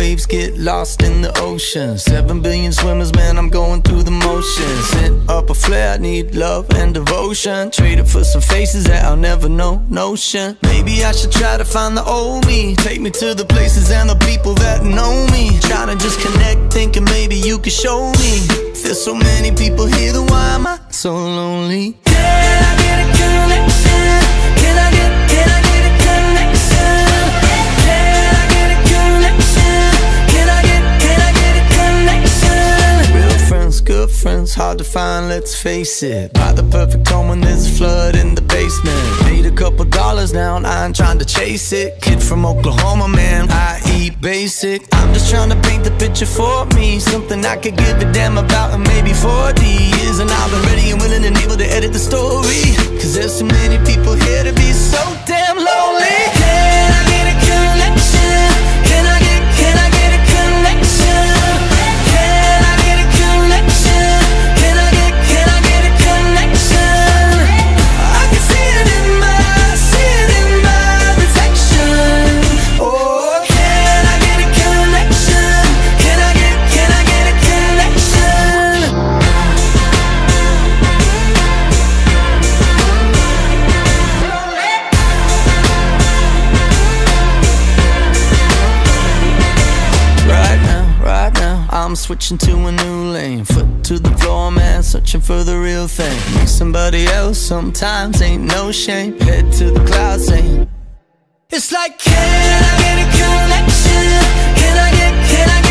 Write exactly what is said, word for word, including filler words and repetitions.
waves get lost in the ocean. Seven billion swimmers, man, I'm going through the motions. Set up a flare, I need love and devotion. Trade it for some faces that I'll never know, notion. Maybe I should try to find the old me. Take me to the places and the people that know me. Trying to just connect, thinking maybe you could show me. There's so many people here, then why am I so lonely? Can I get a connection? Can I get, can I get a connection? Can I get a connection? Can I get, can I get a connection? Real friends, good friends, hard to find, let's face it. Buy the perfect home when there's a flood in the basement. Made a couple dollars now and I ain't trying to chase it. Kid from Oklahoma, man, I eat basic. I'm just trying to paint the picture for me. Something I could give a damn about in maybe forty years. And I've been ready and willing and able to edit the story. Cause there's so many people here to be so damn lonely. Can I get a connection? Can I get, can I get a connection? Can I get a connection? Can I get, can I get a connection? I can see it in my, see it in my reflection. Oh, can I get a connection? Can I get, can I get a connection? Right now, right now, I'm switching to a new lane. Foot to the floor, man, searching for the real thing. Meet somebody else sometimes, ain't no shame. Head to the clouds, saying it's like, can I get a connection? Can I get, can I